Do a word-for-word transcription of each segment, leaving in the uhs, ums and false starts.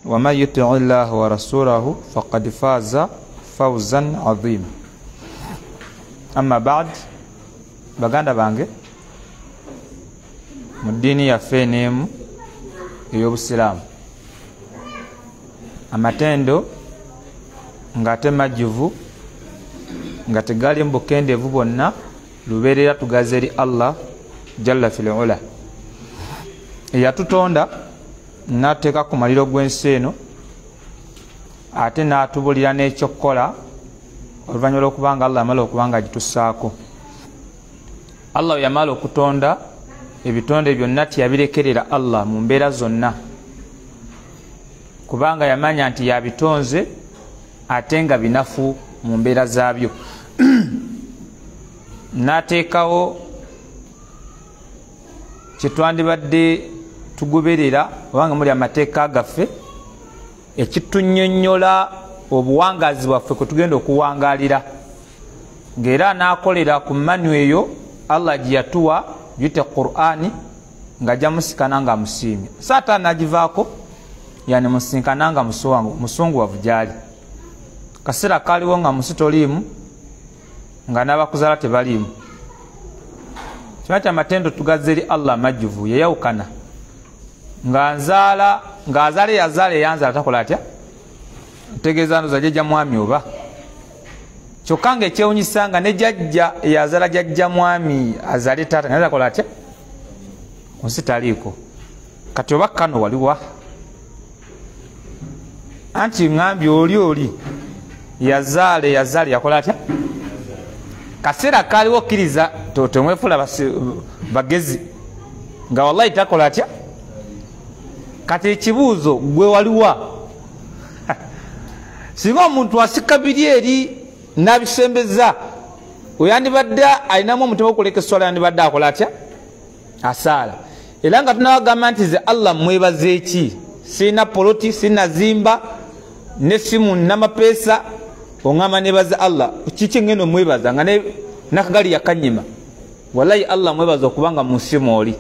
ومن يطع الله ورسوله فقد فاز فوزا عظيما. أما بعد baganda bange mu ddiini yaffe n'emu ey'obusiraamu, amatendo ng'ate majjuvu nga tegali mu bukendeevu bwonna lubeerera tugaze eri Allah jalla fil ula eyatutonda n'ateeka ku maliro gw'ensi eno ate n'atubulira n'ekyokukola oluvannyuma lw'okubanga Allah yamala okubanga agitussaako. Allah yamala okutonda ebitonde byonna tiyabirekerera Allah mu mbeera zonna, kubanga yamanya nti yabitonze ate nga binafu mu mbeera zaabyo. N'ateekawo kyetwandibadde tugoberera obanga muli amateeka gaffe ekitunnyonnyola obuwangazi bwaffe kwe tugenda okuwangaalira, ng'era n'akolera ku manu eyo Allah gye yatuwa yite Qur'ani nga jamusikana nga musiimye. Saata nagivaako yani musinkana nga musunguwavu gyali. Kaseera kaaliwo nga musi toliimu nga n'abakuzala tebaliimu. Kima kya matendo tugaze eri Allah majjuvu yayawukana nga nzaala ng'azaala eyazaala eyanzaala takola atya ntegeeza ndoza jjajja mwami oba kyokka nga ekyewunyisa nga ne jjajja eyazaala jjajja mwami azaale taata naye takola atya kunsi taliiko. Kati oba kano waliwa anti ŋŋambye oli oli yazaala eyazaala yakola atya. Kaseera kaaliwo okkiriza temwefula bagezi nga wallahi takola atya. Kati ekibuuzo gwe waliwa singa omuntu asika biri eri n'abisembeza oyandibadde alinamu omutima okuleka esswala yandibadde akola atya asaala. Era nga tunabagamba nti ze Allah mwebaze eki, sirina poloti sirina zimba ne simu namapeesa oŋŋamba nebaza Allah kiki ngendo mwebaza nga nakagali yakanyima. Wallahi Allah mwebaza okubanga mu nsi mwoli,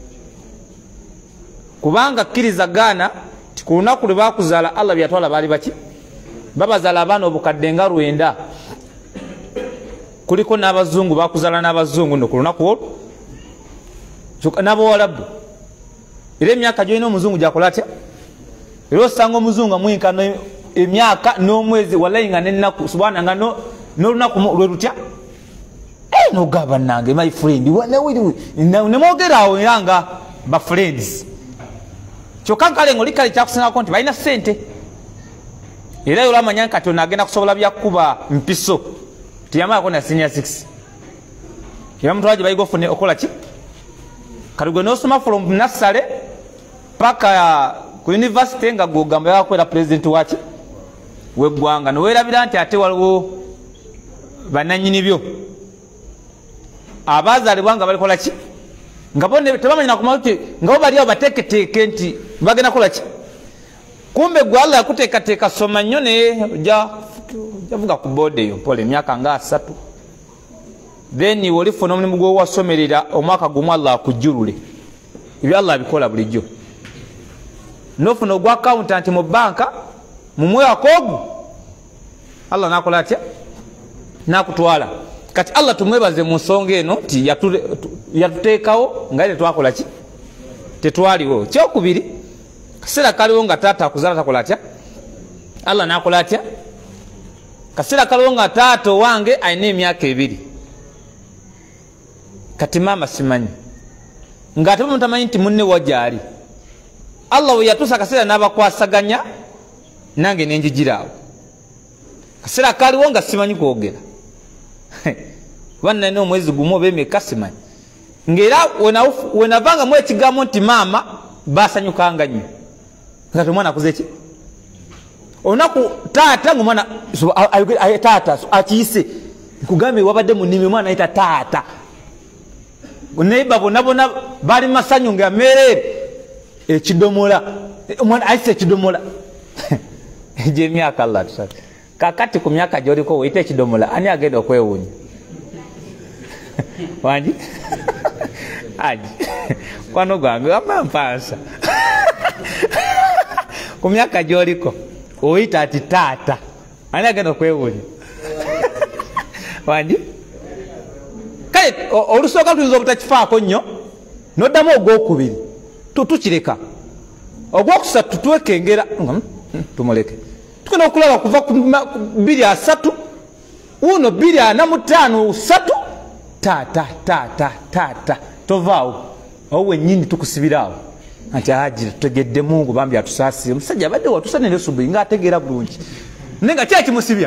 kubanga kkiriza gaana ti ku lunaku lwe bakuzaala Allah byatwala baali baki babazaala abaana obukadde nga lwenda. Kuliko n'abazungu bakuzaala n'abazungu no ku lunaku olwo n'abawalabu. Era emyaka gyolina omuzungu gyakola atya. Era osanga omuzungu amwinkana emyaka n'omwezi wallahi nga n'ennaku subhana nga n'olunaku lwe lutya nogamba nange my friend nemwogeraawo era nga ba friends. Kyokka nkale ng'oli kale kyakusingako nti balina ssente era olamanya kati ono agenda kusobola byakkuba mpiso tiyamalako na senior six era mutwala gye bayiga ofune okola ki. Kati gwe n'osoma from nursery paka ku university nga gwogamba yakwera president waki weggwanga noweerabira nti ate waliwo bannannyini byo abazaalibwa nga balikola ki nga bo tebamanyina kumala ti nga bo bali awo bateeketeeke nti bagenda kola ki. Kumbe gwe Allah yakuteekateeka soma nnyo naye javuga ku boodi eyo mpola emyaka nga asatu then olifuna omulimu gwewasomerera omwaka gumu Allah akujjulule. Ebyo Allah abikola bulijjo. Nofuna ogwa accountant mu banka mu mwaka ogwo Allah nakola atya nakutwala. Kati Allah tumwebaze mu nsonga eno nti yatuteekawo nga ere twakola ki tetwaliwo. Kyokubiri kaseera kaliwo nga taata akuzaala takola atya Allah nakola atya. Kaseera kaliwo nga taata wange alina emyaka ebiri kati maama simanyi ng'ate mutamanyi nti munne wagyali. Allah we yatuusa kaseera n'abakwasaganya nange nenjigiraawo. Kaseera kaliwo nga simanyi kwogera wanna n'omwezi gumu oba emeka simanyi ng'era wenavanga mu ekigambo nti maama basanyukanga nnyo nga omwana akuze ki olunaku taata ngaomwana taata akiyise nkugambye wabadde mu nnimi omwana ayita taata neiba bonna bonna bali masanyu nga mereere ekidomola omwana ayise ekidomola egy'emyaka Allah tusatu. Kakati ku myaka gy'oliko weyita ekidomola ani agenda okwewuunya wangi aji kwano gwange wamampansa ku myaka gy'oliko oyita ati taata ani agenda okwewuunya wandi kale olusooka tuyinza obutakifaako nnyo noddamu ogwokubiri tukireka ogwokusatu twekengera tumuleke tugenda okulaba kuva ku bbiri asatu uno bbiri ana mu ttaano satu taata taata taata tovaawo awo wennyini tukusibiraawo nti ajira tutegedde mungu bambi atusaasire omusajja abadde watusanire subuhi ngaategeera bulungi naye nga kyakimusibya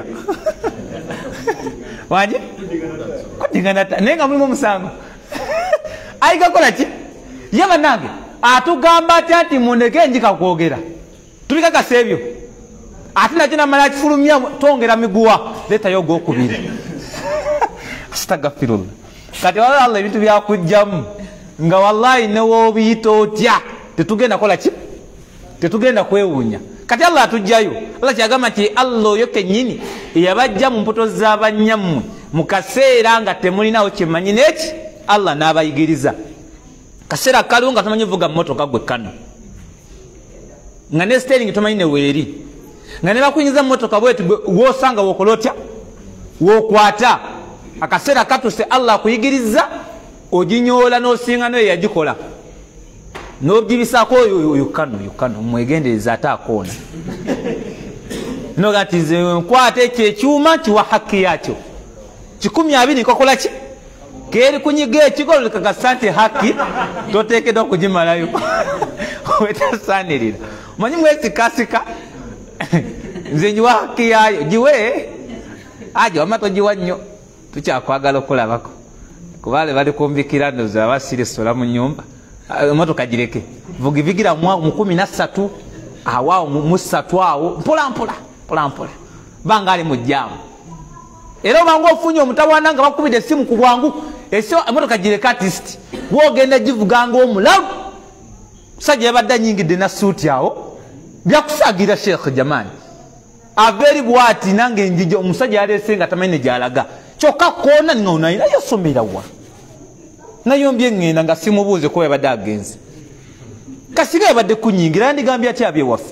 wangi kudigana naye nga mulimu omusango ayigakola ki ye bannange atugamba atya nti mundeke njika kwogera tubikakasa ebyo ate nakyo namala akifulumya tongera miguwa leetayo ogwokubiri astagfirullah kati wala allah ebintu byakujjamu nga wallahi newoobiyita otya tetugenda kola ki tetugenda kwewuunya kati allah atujjayo allah kyagamba nti allah oyo kennyini eyabajja mu mbuto z'abanyammwe mu kaseera nga temulinawo kyemanyi neki allah n'abayigiriza kaseera kaliwo nga tomanyi vuga mmotoka gwe kano nga ne steering tomanyi neweeri nga ne bakuyingiza mmotoka bwetu woosanga wokola otya wokwata akaseera katuse allah akuyigiriza oginyoola n'osinga nayo yagikola n'ogibisaako oyo kano oyo kano mwegendereza ate akoona noga nti nze nkwata ekyo ekyuma kiwa hakki yakyo kikumi abiri nkokola ki keeri kunyiga ekigolo likakasa nti hakki toteekeddwa okugimalayo wetasaanirira omanyi mwesikasika nze nyiwa hakki yaayo giwe aja wama togiwa nnyo tukyakwagala okulabako kubale bali kumbikira ndoza abasire sola mu nyumba emotoka gireke vuga vigira mu kumi na ssatu awao mu ssatu awo mpola mpola mpola mpola banga ali mu jjamu era bango ofunye omutawana nga bakubide simu ku bwangu esio emotoka gireke artist wogenda givuganga omulabu sajja yabadda nyingide na suuti awo byakusagira Sheikh jamani averi bwati nange njijo omusajja yalesenga tamanyi gyalaga kyokka koona ngona ina yasomera wa nayombye ngenda nga simubuuze ko yabadde agenze kasiga yabadde kunyingira ndigambye ati abye wafu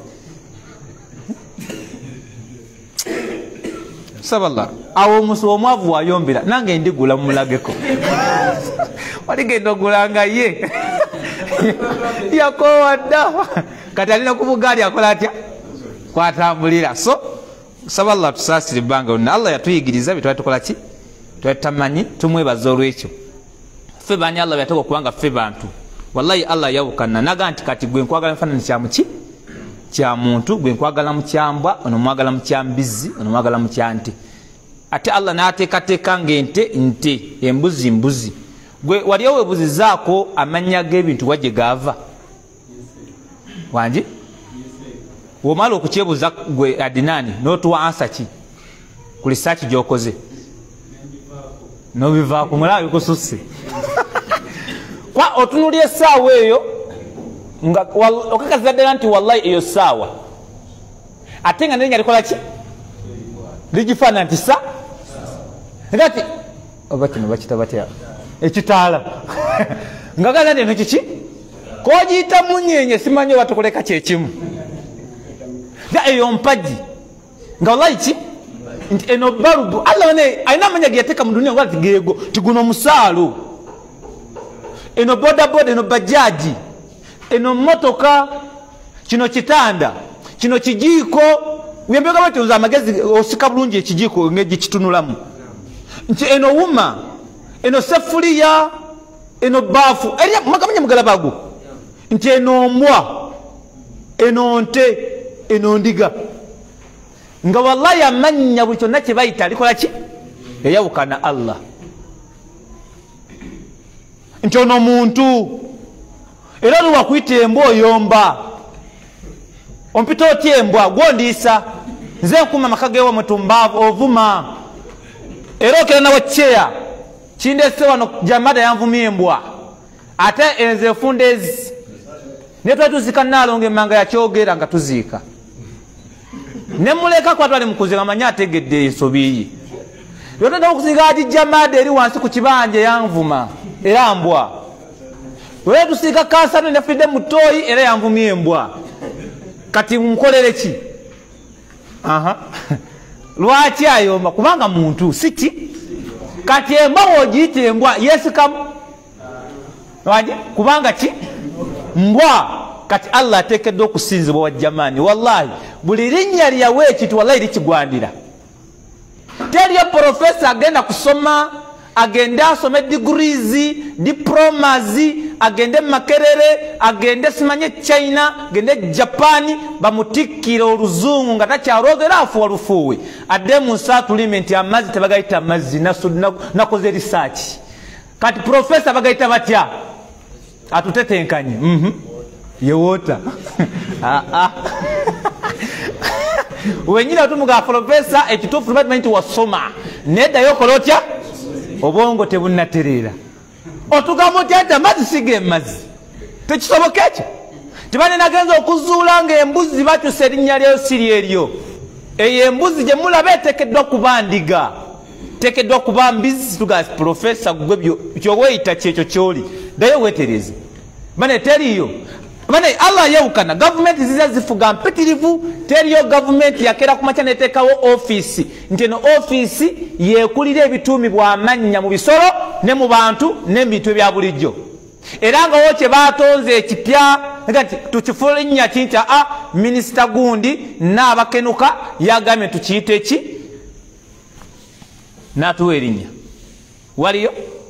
saballa awo muso omwavu wayombera nange ndigula mumulageko waligenda ogulanga ye yakowadda kati alina kubugaali akola atya kwatambulira so saballa tusaasire ebbanga lonna allah yatuyigiriza bye twali tukola ki twali tamanyi tumwebaza olwekyo ffe baani allah byateeka okubanga ffe bantu wallahi allah yawukana naga nti kati gwe nkwagala mufaanani kyamuki kya muntu gwe nkwagala mukyambwa ono mwagala mukyambizi ono mwagala mukyante ate allah n'ateekateeka ng'ente nte embuzi mbuzi gwe wali oweebuzizaako amannya g'ebintu wajje gaava wangi womala okukyebuuza gwe adinaani n'otuwa ansa ki ku lisaaki gy'okoze nobivaako mulaba bikususse kwa otunulya essaawa eyo nga okakasiza ddala nti wallahi eyo ssaawa ate nga neringa likola ki ligifaana nti sa nga ti oba kino bakita batya ekitaala nga gaza nti eno kiki kogiyita munyenye simanyi oba tukuleka kyekimu eyo mpagi nga wallahi ki nti eno balubu allah ne alina amanya geyateeka mu duniya nga ti geego tiguno musaalo eno bodaboda eno bajaji eno motoka kino kitanda kino kijiiko wembega bateoza amagezi osika bulungi ekijiiko ngegikitunulamu nti eno wuma eno sefuliya eno baafu magamanya mugalabago nti eno mbwa eno nte eno ndiga nga wallahi amanya buli kyonna kyebayita likola ki yayawukana allah nti ono muntu era luwakuyita embwa oyomba ompita otya embwa gwondiisa nze nkuma amaka gewa mutumbaavu ovuma era okera nawe kyeya kindese wano jamada yanvumya embwa ate enze efundezi naye twali tuziika naalonga emmanga yakyogera nga tuziika nemuleka kwatwale mukuziika amanyi ategedde ensobi ye yotenda okuziika ati jamada eri wansi ku kibanja yanvuma era mbwa wera tusiika kansano nefidde mutoyi era yanvumya embwa kati mumukolere ki aha lwaki ayomba kubanga muntu siki kati embwa wogiyita embwa yesikamu waje kubanga ki mbwa kati Allah ateekeddwa okusinzibwa wajjamaani wallahi buli linnya lyawe ekintu wallahi likigwandira teriyo profesa agenda kusoma agende asome degrees diplomas agende makerere agende simanye China agende Japan bamutikkire oluzungu nga takyalogera afuwa lufuwe adde mu settlement amazzi tebagayita amazzi nakoze research kati profesa bagayita batya atutetenkanye mhm yewota ah ah wenyina tumuga profesa ekitufu department wasoma neda yokolotya obongo tebunnaterera otugamo tyata mazzi sige mazzi tekisobokecha tibane nagenza okuzuula nga embuzi bakyusa erinnya lyayo siri eryo eyo embuzi gye mulaba eteekeddwa kuba ndiga teekeddwa kuba mbizi tuga profesa gwe kyoweyita kyekyo kyoli ddayo weetereze bane teriyo bane Allah yewukana government ziza zifuga mpitirivu teriyo government yakera kumacha neteekawo office nti eno office yekulira ebituumibwa amannya mu bisolo ne mu bantu n'ebintu ebya bulijjo era nga wokye batonze ekipya ngati tukifuula linnya kinta a minisita gundi n'abakenuka yagambye tukiyite ki n'atuwa erinnya waliyo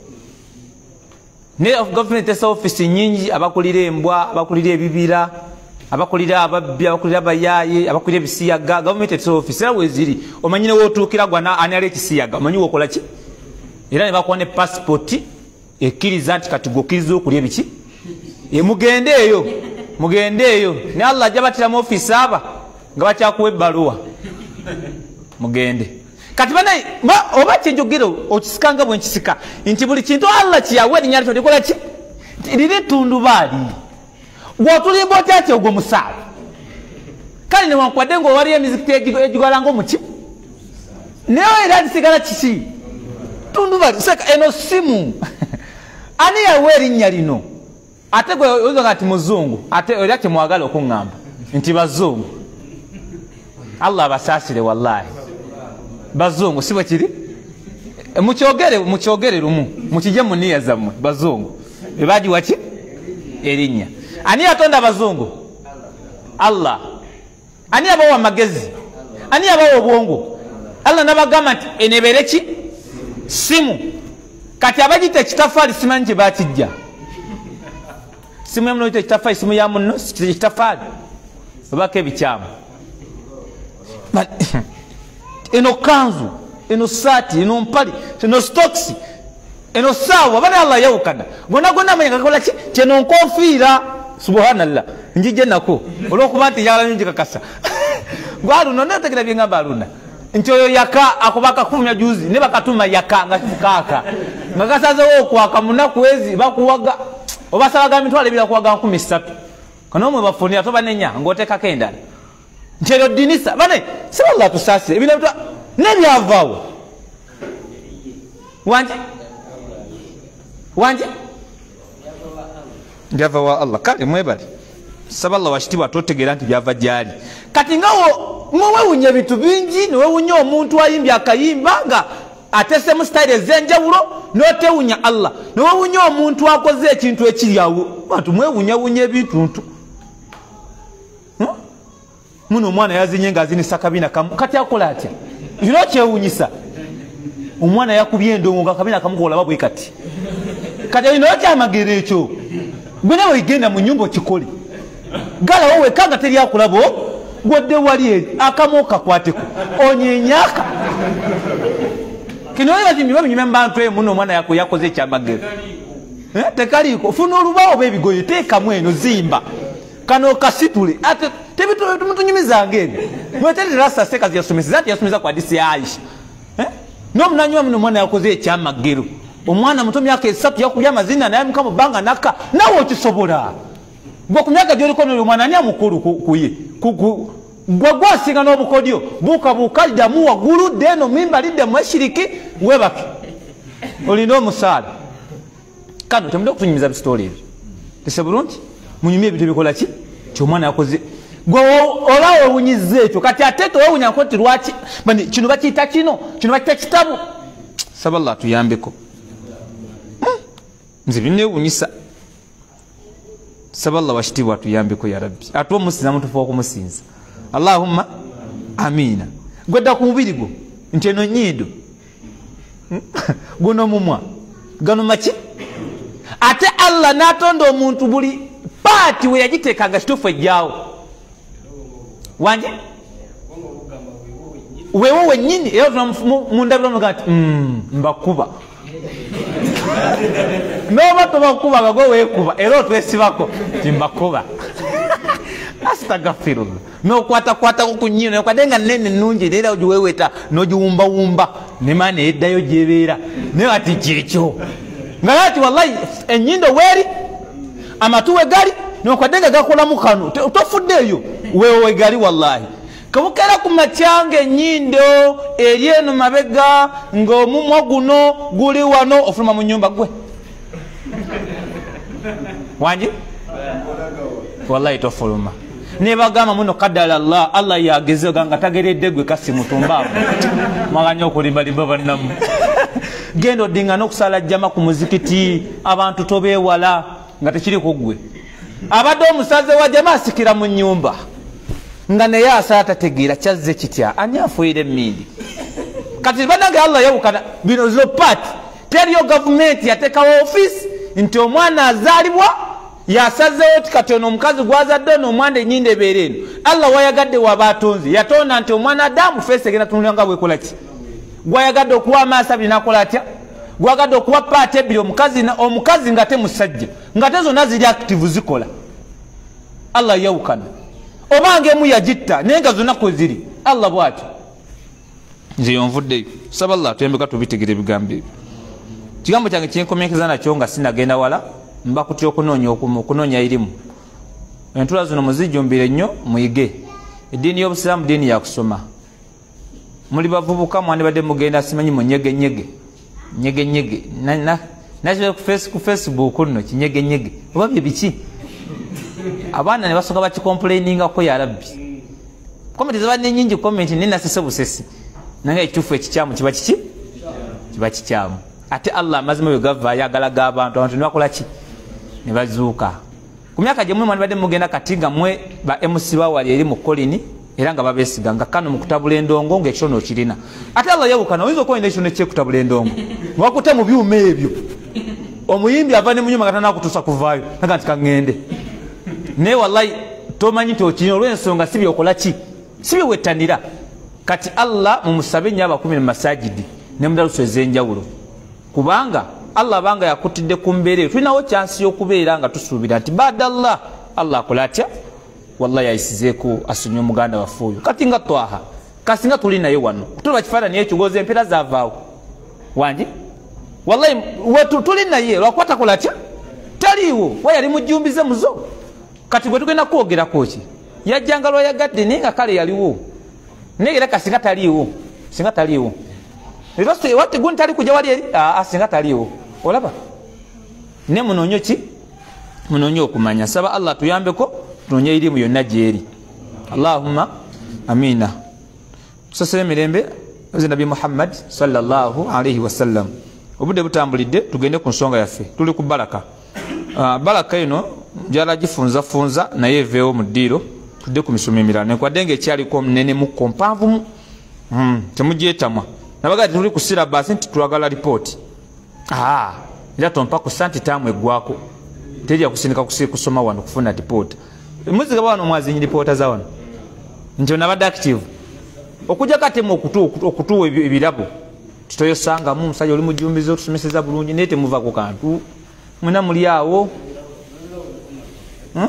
ne of government esa office nyingi abakulira embwa abakulira ebibira abakulira ababbi abakulira abayaye abakulira ebisiyaga government esa office era weziri omanyine wotuukira gwana ani ali ekisiyaga omanyi wokola ki era ne bakuwa ne passport ekkiriza nti kati gokiriza okulya ebiki mugende eyo mugende eyo ne Allah ajja batira mu office aba nga bakyakuwa ebbaluwa mugende kati banaye oba kyenjogero okisikanga bwe nkisika nti buli kintu Allah kiyawe erinnya lyo likola ki liri tundubaali gwotulimba otya ki ogwo musaawe kale newankwadde ngaowaliyo emizikiti egigwala ngaomuki naye era lisigala kiki tundubaali seka eno simu ani yawe erinnya lino ate gwe oyinza nti muzungu ate era kyemwagala okuŋŋamba nti bazungu Allah abasaasire wallahi bazungu sibo kiri mukyogere mukyogere lumu mukije mu nniya zammwe bazungu bebaji waki erinnya ani yatonda bazungu Allah ani abawa magezi ani abawa obwongo Allah nabagamba nti enebere ki simu kati abagita ekitafaali simanyi kye bakijja simu yamuno yita ekitafaali simu ya munno ekitafaali obako ebikyamu eno kanzu eno saati eno mpali eno stocks eno sawa bana Allah yawukana gona gona amanya kakola ki kyeno nkofiira subhanallah njije nako olwokuba nti yala nyingi kakasa gwalu none tekera byengamba aluna nchoyo yaka akubaka kumya juzi ne bakatuma yaka nga kaka ngakasaze wo kwaka munaku ezi bakuwaga obasabaga mitwale bila kuwaga nkumi ssatu kana omwe bafunira toba nenya ngoteka kenda nchero dinisa bane sallallahu tusasire ebina bitwa nebyavawo wanje wanje byava wa Allah kale mwebali saballa washitibwa totegera nti byava jali kati ngawo mwe unye bitu bingi niwe unye omuntu ayimbya akayimba nga atese mu style zenjawulo note unya Allah niwe unye omuntu akoze ekintu ekiryawo bantu mwe unya unye bituntu hmm? Muno mwana yazinye nga azini sakabina kamu kati akola atya yino kyewunyisa omwana yakubye endongo nga kabina kamukola babwe kati kati yino kyamagere ekyo gwe nawe igenda mu nyumba kikoli gala wowe kanga teri akulabo godde wali akamoka kwateko onyenyaka kino yati miba minyuma mbantu e muno mwana yako yakoze kyamagere eh tekaliko funa olubawo bebigoye teka mweno zimba kano kasitule ate tebitu tumutunyumiza ngene mwetete rasa seka ziyasomesa yasomesa kwa disi Aisha eh no mnanywa muno mwana yakoze ekyamagero omwana muto myaka esatu yakulya mazina naye mukamo banga naka nawo kisobola gwo kumyaka gyoli kono omwana ani amukulu kuye kuku gwo gwasinga n'obukodyo buka bukalida mu wagulu deno mimba lidde mweshiriki webaki olina omusaala kano temude okutunyumiza bisitoli ebyo tese bulungi munyumye ebintu bikola ki kyomwana yakoze gwe olawe wunyize ekyo kati ate towewunya nkoti lwaki bani kino bakiyita kino kino bakiyita kitabu saba Allah tuyambeko nze binewunyisa saba Allah washitibwa tuyambeko ya rabbi atuwa musinza mutufa okumusinza Allahumma amina gwedda ku mubiri gwo nti eno nyiido guno mumwa gano maki ate Allah natonda omuntu buli paati we yagiteekanga kituufu ejjaawo wanje wewo wennyini era mundabira omuga nti mbakuba noba tobakubaga gwe weekuba era otwesibako ti mbakuba astagfirullah nokwatakwatako ku nnyino okwadde nga nene nnungi era ogiweweta nogiwumbawumba nemaana eddayo gyebeera naye ati kyekyo nga lati wallahi ennyindo weeri amatu we gali nokwadde nga gakolamu kano tofuddeeyo wewe gali wallahi kabukera ku matyanga ennyindo eri eno mabega ng'omumwa guno guli wano ofuluma mu nnyumba gwe wanje wallahi tofuluma nebagamba muno kadala Allah Allah yageze ganga tageredde gwe kasi mutumbaavu mwaganya okulimbalimba bannamu genda odinga n'okusala jjama ku muzikiti abantu tobeewala nga tekiriko gwe abadde omusaze wa jama asikira mu nnyumba nga naye asala tategeera kyazze kitya ani afuire emmindi kati banange Allah yawukana bino zo paati teriyo gavumenti yateekawo ofiisi nti omwana azaalibwa yasazeewo ti kati ono omukazi gwazadde ono omwana ennyindo ebeera eno Allah wayagadde waba atonze yatonda nti omwana adamu feesi egenda tunulira nga bwekola ki gwayagadde okuwa amaaso abiri nakola atya gwagadde okuwa paati ebbiri omukazi omukazi nga te musajja nga te zonna ziri active zikola Allah yawukana obanga emu yagitta naye nga zonna kwe ziri Allah bwatyo nze yonvuddeyo saba Allah tuyambeka tubitegere ebigambo ebyo kigambo kyange kyenkomekeza nakyo nga sinagenda wala mba kutya okunoonya okumu okunoonya irimu entula zino muzijumbire nnyo muyige eddiini y'obusiraamu ddiini yakusoma muli bavubuka mwandibadde mugenda simanyi mu nyege nyege nyege nyege nakyo ku Facebook nno kinyege nyege oba bye biki abaana ne basoka bakikomplainingako ya rabbi komenti zabadde nnyingi komenti ninasese busesi nange ekituufu ekikyamu kiba kiki kiba kikyamu ate Allah amazima bwe gava ayagalaga abantu abantu nibakola ki ne bazuuka ku myaka gyemwe mwandibadde mugenda kati nga mwe ba M C bawali eri mu kolini era nga babeesiga nga kano mu kutabula endongo ng'ekisono kirina ate Allah yawukana oyinza okuba ekisono ekyekutabula endongo wakute mu byuma ebyo omuyimbi ava ne munyuma katana kutuusa kuvaayo naga nti kaŋŋende naye wallahi tomanyi nti okirina olw'ensonga si byokola ki si byewettanira kati Allah mumusabe nnyo abakumi mu masajidi ne mudaluso ez'enjawulo kubanga Allah banga yakutidde ku mbeera eyo tulinawo kyansi y'okubeera nga tusuubira nti badallah Allah akola atya wallahi ayisizeeko asonye omuganda waffe oyo kati nga twaha kasi nga tuli naye wano tuba kifaananyi ekigoza empeera zaavaawo wangi wallahi tuli naye lwakwata kola atya taliiwo we yali mujjumbize muzo kati bwe tugenda kwogerako ki yajjanga lwayagadde naye nga kale yaliwo naye era kasinga taliiwo singa taliiwo era wate gundi tali kujja wali eri singa taliiwo olaba ne munoonyo ki munoonyo okumanya saba Allah tuyambeko tunonye irimu yonna gyeri Allahumma amina tusasire emirembe oze nabi Muhammad sallallahu alaihi wasallam obudde butambulidde tugende ku nsonga yaffe tuli ku baraka uh, baraka eno njala gifunza funza naye eveewo mu ddiiro tudde ku misomo emirala nekwadde nga ekyaliko omunene mukko mpanvumu mm, temugyetamwa nabagaa tuli ku sirabasi nti twagala lipooti ah, era tompa ku santi taamu eggwako terya kusindika kusoma wano kufuna lipoota muziga wano mwazinyi lipoota za wano nti nabadde active okujja katemu okutuwa ebirabo tutoyosangamu omusajja oli mujumbiza otusomeseza bulungi naye temuva ku kantu mwena muli awo hmm?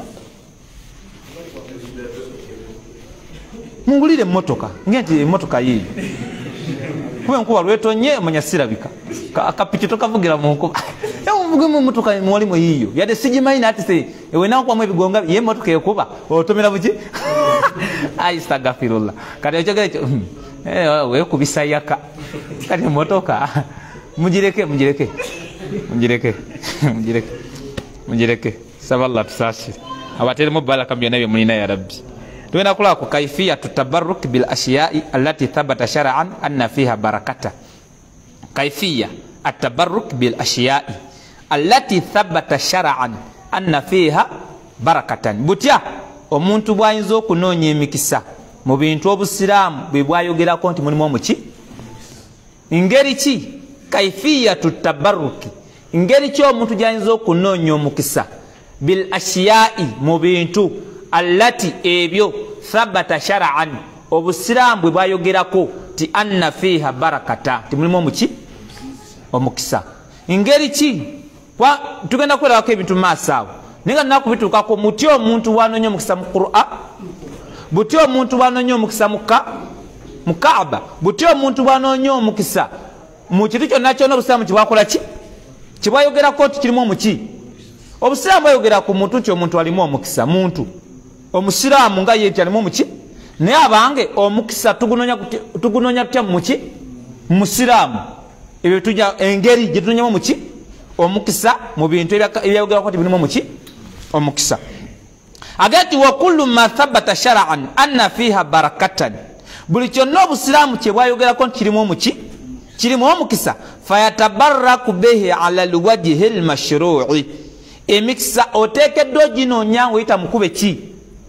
mungulire emmotoka ngenti emmotoka yiyo kuba enkuba lwetonye omanya sirabika akapiki tokavugira mu nkuba emuvuge mu mmotoka mwalimu yiyo yadde sigimanyi nati se ewe nankwamu ebigonga ye emmotoka ekuba otomera buki aistagfirullah kati ekyogere ekyo wekubisa yaka kati emmotoka mugireke mugireke mugireke mugireke mugireke saba Allah tusaasire abateremu baraka byonna bye mulina ya rabbi tugenda kulaba ku kaifiyatu tabarruk bil ashiya'i allati thabata shar'an anna fiha barakata. Kaifiya at-tabarruk bil ashiya'i allati thabata shar'an anna fiha barakatan. Butya omuntu bwayinza okunoonya emikisa mu bintu obusiraamu bwe bwayogerako nti mulimu omuki ngeri ki kaifiyatu tabarruki ngeri ki omuntu gyayinza okunoonya omukisa bil ashiya'i mu bintu allati ebyo thabata shar'an obusiraamu bwe bwayogerako ti anna fiha barakata ti mulimu omuki omukisa ngeri ki kwa tugenda kwelawako ebintu maaso awo ninga nakubituukako muti omuntu wanoonya omukisa mu Qur'an buti omuntu wanoonya omukisa mu Kaaba buti omuntu wanoonya omukisa mu kintu kyonna kyonna obusiraamu kibwakola ki kibwayogerako ti kirimu omuki obusiraamu bwayogera ku muntu nti omuntu alimu omukisa muntu omusiraamu nga ye alimu omuki naye abange omukisa tugunoonya tutya muki musiraamu ebyo tujja engeri gye tunonyamu muki omukisa mu bintu ebyayogerako ti birimu omuki omukisa agati wa kullu ma thabata shar'an anna fiha barakatan buli kyonna obusiraamu kye bwayogerako nti kirimu omuki kirimu omukisa fayatabarraku bihi ala alwajhi almashru'i emikisa oteekeddwa oginoonya ng'oyita mukube ki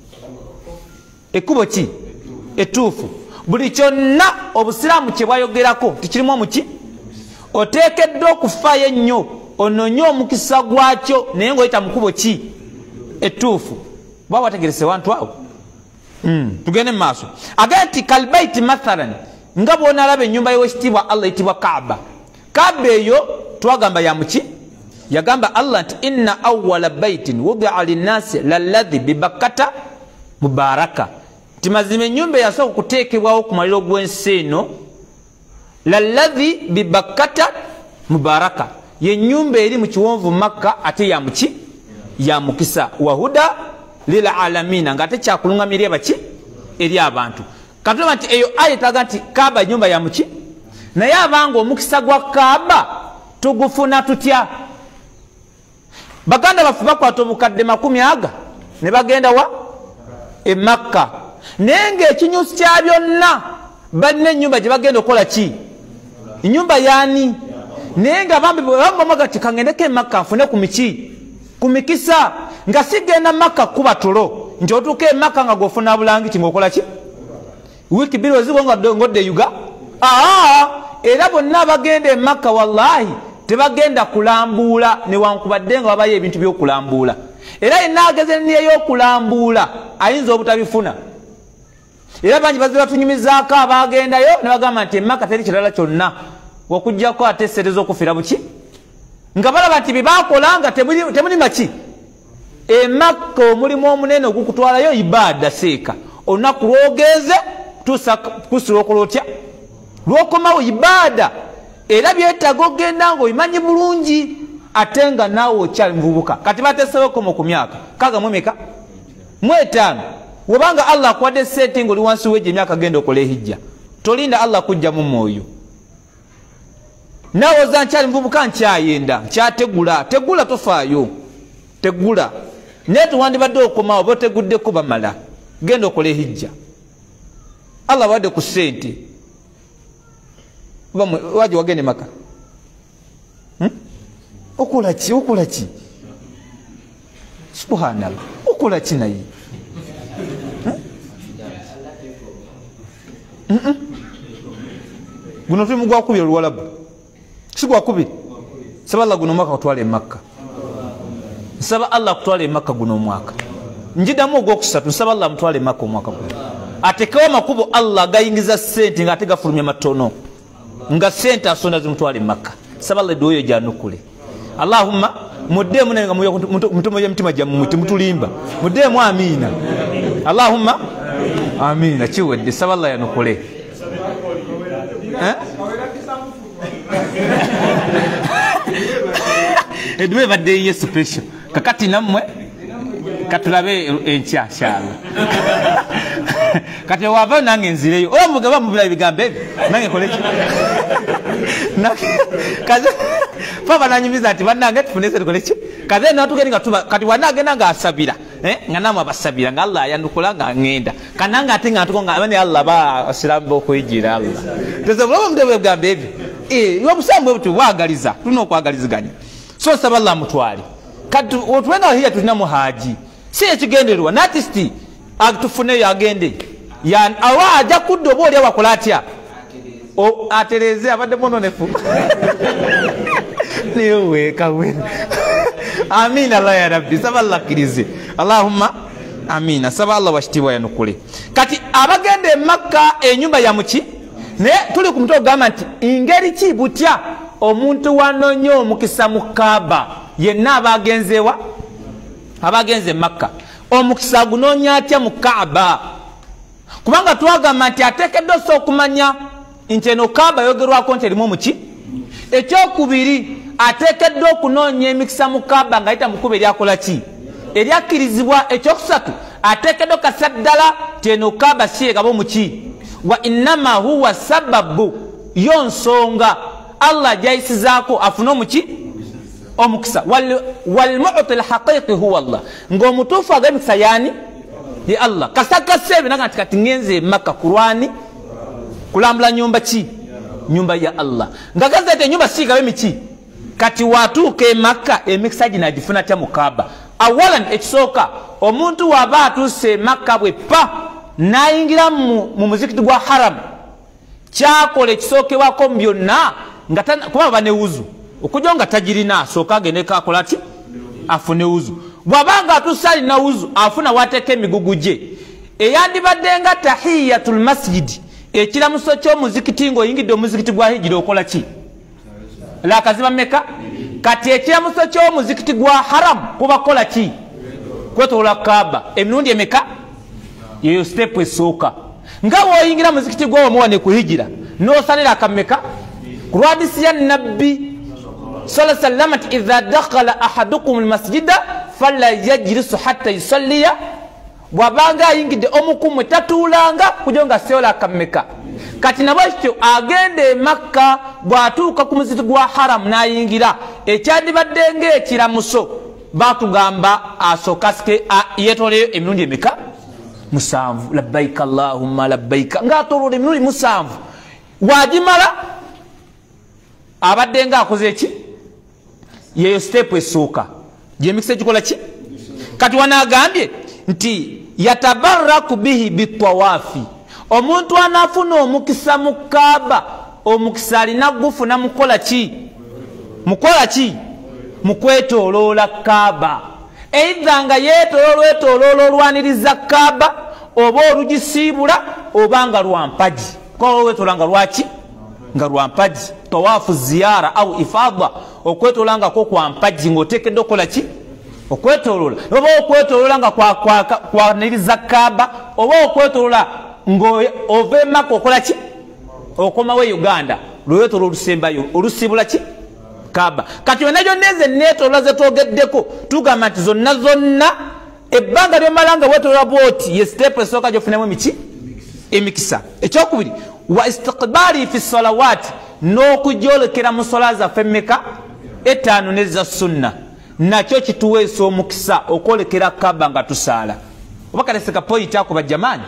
ekkubo ki etuufu buli kyonna obusiraamu kye bwayogerako tikirimu omuki oteekeddwa okufaayo ennyo onoonye omukisa gwakyo naye ng'oyita mukubo ki etuufu baba wategerese wantu awo mm. tugende mu maaso agamba nti kalbaiti mathalan nga bw'onalaba ennyumba y'owekitiibwa Allah eyitibwa Kaaba. Kaaba eyo twagamba ya muki yagamba Allah nti inna awwala baitin wudi'a linnaasi lalladhi bibakkata mubaraka ti mazima ennyumba eyasooka okuteekebwawo ku maliro gw'ensi eno lalladhi bibakkata mubaraka ye nyumba eri mu kiwonvu Makka ate ya muki ya mukisa wahuda lil alamina ngate kyakulungamira baki eri abantu katuma nti eyo ayitaga nti Kaaba nyumba ya muki naye abanga omukisa gwa Kaaba tugufuna tutya baganda bafu bakwata obukadde makumi aga ne bagenda wa e Makka naye ng'ekinyusi kya byonna balina ennyumba gye bagenda okukola ki ennyumba yaani naye nga bambi bamamaga ti kangendeko e Makka nfune ku miki ku mikisa nga sigenda Makka kuba tulo nti otuuka e Makka nga gofuna bulangiti ng'okola ki wiiki bbiri ozibwa nga ngodde yuga aa era bonna abagenda e Makka wallahi tebagenda kulambuula newankubadde nga wabayo ebintu by'okulambuula era yenna ageze n'ey'okulambuula ayinza obutabifuna era bangi bazze batunyumizaako abagendayo ne bagamba nti e Makka teri kirala kyonna okujjako ate esserezo okufiira buki nga balaba nti byebakola nga temuli maki e Makka omulimu omunene ogukutwalayo ibaada seeka olunaku lwogenze tuusa kusula okola otya lwokomawo ibaada era byetaaga ogenda ng'obimanyi bulungi ate nga naawe okyali muvubuka kati bateesewo koma ku myaka kaga mu emeka mu etaano wobanga Allah akuwadde sente ng'oli wansi w'egyo emyaka genda okola ehijja tolinda Allah kujja mu mwoyo naawe oza nkyali muvubuka nkyayenda nkyategula tegula tofaayo tegula naye tuwandibadde okomawo oba oteguddeko bamala genda okola ehijja Allah wadde ku sente waje wagende Maka hmm? okola ki okola ki subhanallah okola ki naye hmm? mm guno tuli mugwakubira oluwalabu si gwakubiri saba Allah guno mwaka kutwala e Makka nsaba Allah kutwala e Makka guno omwaka njidamu ogwokusatu nsaba Allah mutwala e Makka omwaka guno atekewo makubo Allah gayingiza sente nga ate gafulumya matono nga sente asonda zimutwala e Makka saba Allah eddooyo gyanukule Allahumma muddemu naye nga mutomo y'emitima gyammwe temutulimba muddemu amiina Allahumma amiina kiwedde saba Allah yanukule edduwa ebadde ye special kakati nammwe katulabe enkya kyala kati wavayo nange nzireyo oba mugaba mubira ebigambo ebyo nange koleki kaze papa nanyumiza ati bannange tufunese tukoleki kaze natugeni nga tuba kati wanagenda nga asabira eh nga namwe abasabira nga Allah yanukula nga ngenda kananga ate nga tuko nga abane Allah ba asirambo okuyijira Allah tezabula mudebe bwa baby eh yo musambo butu wagaliza tuno kwagaliziganya so saba Allah mutwali kati otwenga hiya tulina muhaji si ekigenderwa natisti agtufune yagende ya awa aja kudobo oli abakolatya o atereze abade mononefu niwe kawe amin Allah ya rabbi saba Allah kirize Allahumma amina saba Allah washitiwa yanukule kati abagende Makka enyumba ya muki ne tuli kumto gamanti ingeri ki butya omuntu wanonyo mukisa mukaba yenna abagenzewa abagenze Makka omukisa gunonya atya mu Kaaba kubanga twagamba nti atekedde okumanya nti eno Kaaba yogerwako nti erimu muki ekyokubiri atekedde okunoonya emikisa mu Kaaba nga yita mukuba eryakola ki eryakkirizibwa ekyokusatu atekedde okasaddala nti eno Kaaba si egabo muki wa innama huwa sababu yo nsonga Allah jayisizaako afune omuki omukisa walmu'ti alhaqiqi huwa Allah ng'omutuufu ag'emikisa yani ye Allah kasakasebe naga nti kati ngenze Makka kurwani kulambula nyumba ki nyumba ya Allah ngagaza ate nyumba si gabe miki kati watuuke Makka emikisa gina gifuna tya mu Kaaba awalan ekisooka omuntu waba atuuse Makka bwe pa nayingira mu muzikiti gwa haram kyakola ekisookebwako byonna nga kuba bane wuzu okujja nga tajirina asooka agende kakola ati afune wuzu bwabanga atusali na wuzu afuna wateka emigugu gye eyandibadde nga tahiyatul masjid ekiramuso ky'omuzikiti ng'oyingidde omuzikiti gwa hijira okola ki la kaziba meka kati ekiramuso ky'omuzikiti gwa haram kuba kola ki kwetola Kaaba emirundi emeka yeyo step esooka nga woyingira muzikiti gwa omuwane ku hijira n'osalira akameka ku hadisi ya nabbi sallallahu alayhi wa sallam idha dakhala ahadukum almasjida fala yajlisu hatta yusalliya bwabanga ayingidde omukumu tatulanga kujonga seola akameka kati nabakyo agende Makka bwatuuka ku muzikiti gwa haram nayingira ekyandibadde ng'ekiramuso batugamba asokasike yetoleyo emirundi emeka musanvu labbaika Allahumma labbaika ngatolole emirundi musanvu wagimala abadde nga akoze ki yeyo step esooka gyemikisa ekikola ki kati wanagambye nti yatabarraku bihi bitawafi omuntu anafuna omukisa mu Kaaba omukisa alina gufuna mukola ki mukola ki mukwetoloola Kaaba eidha nga yeetoloola olwetoloola olwaniriza Kaaba oba olugisiibula oba nga lwampaji kola olwetoloola nga lwaki nga lwampaji tawafu ziyara au ifadha okwetolanga ko kwa mpaji ngotekedde okola ki okwetolola oba okwetolola nga kwa kwa, kwa niriza Kaaba oba okwetolola ngo ove Makka okola ki okoma we Uganda lwetolola olusembayo olusibula ki Kaaba kati wenajo neze netolola zetogeddeko tugamba nti zonna zonna ebbanga lyomalanga wetolola bwoti ye step esooka gyofunamu emiki emikisa ekyokubiri wa istiqbali fi salawati n'okujolekera mu sola zaffe mmeka etaano neza sunna nakyo kituweesa omukisa okwolekera Kaaba nga tusaala oba kaleseka poyiti ako bajjamaani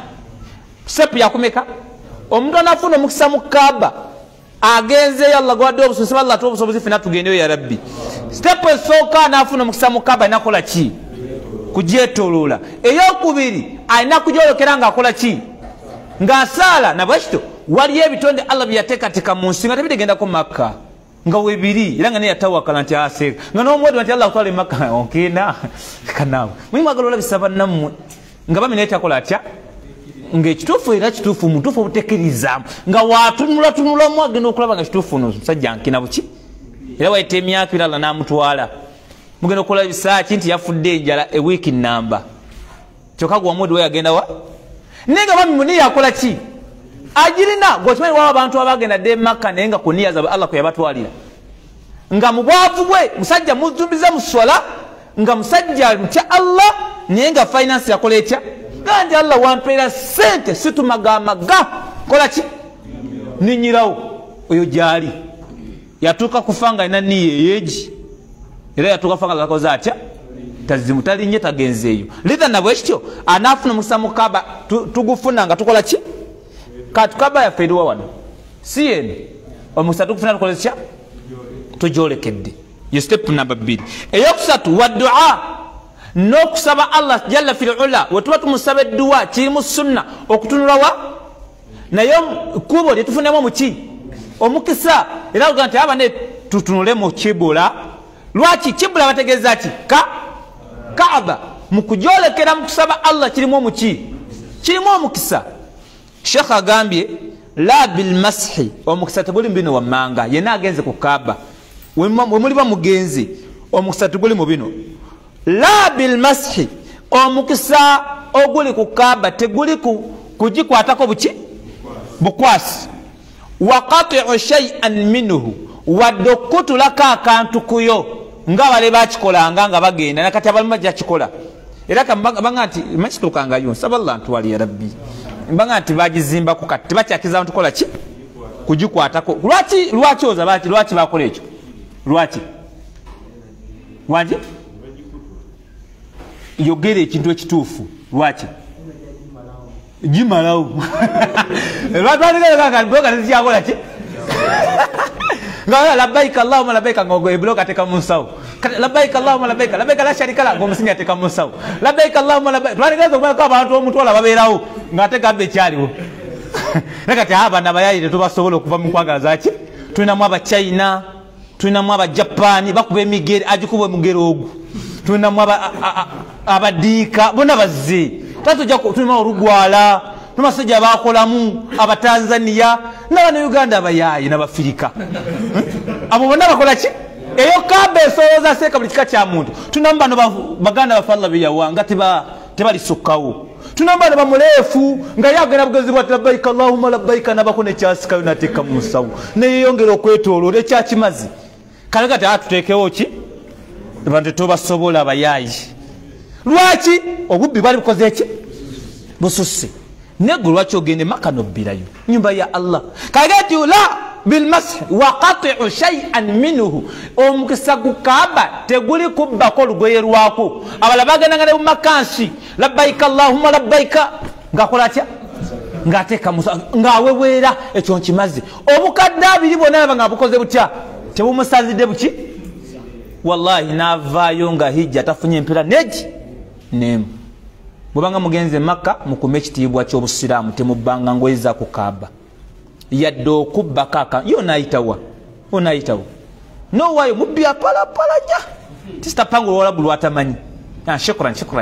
sepu yakumeka omuntu anafuna omukisa mu Kaaba agenzeyo Allah gwadde obusobozi Allah atuwa obusobozi fena tugendeyo ya rabbi stepu esooka anafuna omukisa mu Kaaba alina ki kugyetoloola eyokubiri alina kujolekera nga akola ki ng'asaala nabwekito waliyo ebitonde Allah byateekateeka mu nsi nga tebitegenda Makka nga webiri era nga neyatawakala nti aseeka nga n'omwedi nti Allah akutwala Makka onkina kanaawe mwimwagala olabisa bannammwe nga bamina etakola atya ng'ekituufu era kituufu mutuufu obutekerizaamu nga watunulatunulamu agenda okulaba nga kituufu no musajja nkina buki era wayita emyaka era Allah n'amutwala mugenda okola bisaaki nti yafudde enjala ewiiki nnamba kyokka gwe omwedi we yagenda wa naye nga bami muniya akola ki ajirina gwokimanyi waba abantu abagenda dde Makka naye nga ku niya zaabwe Allah kwe yabatwalira nga mu bwavu bwe musajja muzumbiza mu swala nga musajja mutya Allah naye nga finance yakola etya kandi Allah wampeera sente situmagamaga kola ki ninyirawo oyo gyali yatuuka kufanga ina niya eyeegi era yatuuka kufanga gakoze atya tazimu talinye tagenzeeyo lidha nabwe kityo anafuna mukisa mukaba tugufuna nga tukola ki katukaba ya fedwa wano si yene omukisa tugufuna tukola ki tujolekedde yo step number two eyokusatu wa du'a n'okusaba Allah jalla fil ula wetuba tumusaba edduwa kirimu sunna okutunula wa naye kubo lyetufunemu muki omukisa era kuga nti aba ne tutunule mu kibula lwaki kibula bategeeza ki ka kaaba mu kujolekera mu kusaba Allah kirimu omuki kirimu omukisa Sheikh agambye la bil mashi omukisa teguli mbino wammanga yena agenze ku kaaba we muli ba mugenzi omukisa teguli mu bino la bil mashi omukisa oguli ku kaaba teguli ku kujikwatako buki bukwasi wa qati'u shay'an minhu wadokutulaka akantu kuyo nga bale bakikolanga nga bagenda nakati abalima jakikola era kambanga nti makitukanga yo saballa ntwali ya rabbi mbanga nti bagizimba ku kati bakyakiza ntukola ki kujikwatako lwaki lwaki oza baki lwaki bakola ekyo lwaki wanje yogere ekintu ekituufu lwaki jimalawo lwatwalika kaka bloka nziyakola ki ngala labbaika allahumma labbaika ngogo bloka teka musawo labbaika allahumma labbaika labbaika la sharika la ngomusinya teka musawo labbaika allahumma labbaika twalika zo kwa abantu omutwala baberawo ngate gambe kyaliwo nakati aba nabayayire tubasobola okuva mu kwagaza ki tulina mu aba China tulina mu aba Japan bakube migere ajikubwe mugero ogu tulina mu aba abadika bona bazze tatuja tulina orugwala tumasajja bakolamu aba Tanzania n'abana Uganda abayayi n'abafirika abo bona bakola ki eyo kabe soza seka buli kika kya muntu tunamba no baganda bafalla biyawanga tiba tebali sukkawo tunamba ba mulefu nga yagera bugezi bwa labbaika allahumma labbaika nabakone kyasika yonateka musawu ne yongera okwetolo le kya kimazi kalaga ta atutekewo ki bande toba sobola abayayi lwaki obubbi bali bukoze eki bususse nego lwaki ogende makano birayo nyumba ya Allah kagati la bil mash wa qati'u shay'an minhu omukisa gukaba teguli kubbako lugoye lwako abala bagenda ngale mu makansi labbaika allahumma labbaika ngakola kya ngateka musa ngawewera ekyo nkimazi obukadde abiri bonna banga bukoze butya tebumusazide buki wallahi navayo nga hijja tafunye empira neji nemu bubanga mugenze Makka mukume ekitiibwa ky'obusiraamu temubbanga ngoyeza ku kaaba yadde okubba kaka yo nayitawa onayitawa no wayo mubbi apala pala nya tista pango wala bulu atamanyi ah shukran shukran